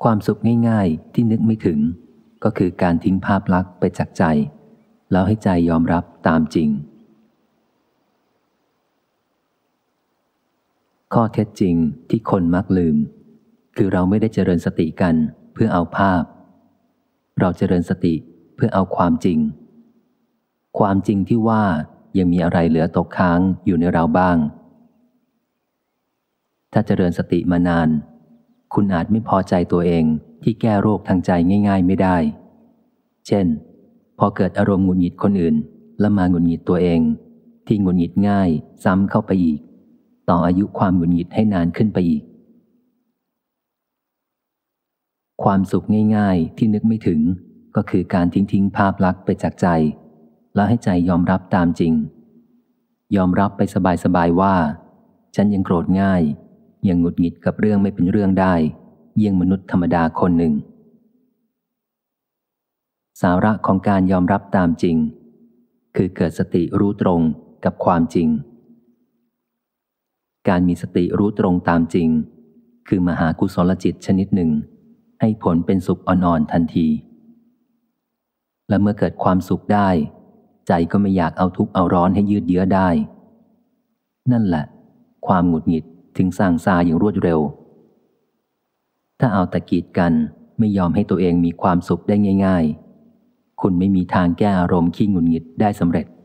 ความสุขง่ายๆที่นึกไม่ถึงก็คือการทิ้งภาพลักษณ์ไปจากใจแล้วให้ใจยอมรับตามจริงข้อเท็จจริงที่คนมักลืมคือเราไม่ได้เจริญสติกันเพื่อเอาภาพเราเจริญสติเพื่อเอาความจริงความจริงที่ว่ายังมีอะไรเหลือตกค้างอยู่ในเราบ้างถ้าเจริญสติมานานคุณอาจไม่พอใจตัวเองที่แก้โรคทางใจง่ายๆไม่ได้เช่นพอเกิดอารมณ์หงุดหงิดคนอื่นแล้วมาหงุดหงิดตัวเองที่หงุดหงิดง่ายซ้ำเข้าไปอีกต่ออายุความหงุดหงิดให้นานขึ้นไปอีกความสุขง่ายๆที่นึกไม่ถึงก็คือการทิ้งภาพลักษณ์ไปจากใจแล้วให้ใจยอมรับตามจริงยอมรับไปสบายๆว่าฉันยังโกรธง่ายยังหงุดหงิดกับเรื่องไม่เป็นเรื่องได้เยี่ยงมนุษย์ธรรมดาคนหนึ่งสาระของการยอมรับตามจริงคือเกิดสติรู้ตรงกับความจริงการมีสติรู้ตรงตามจริงคือมหากุศลจิตชนิดหนึ่งให้ผลเป็นสุขอ่อนๆทันทีและเมื่อเกิดความสุขได้ใจก็ไม่อยากเอาทุกข์เอาร้อนให้ยืดเยื้อได้นั่นแหละความหงุดหงิดถึงสร้างซาอย่างรวดเร็วถ้าเอาแต่กีดกันไม่ยอมให้ตัวเองมีความสุขได้ง่ายๆคุณไม่มีทางแก้อารมณ์ขี้หงุดหงิดได้สำเร็จ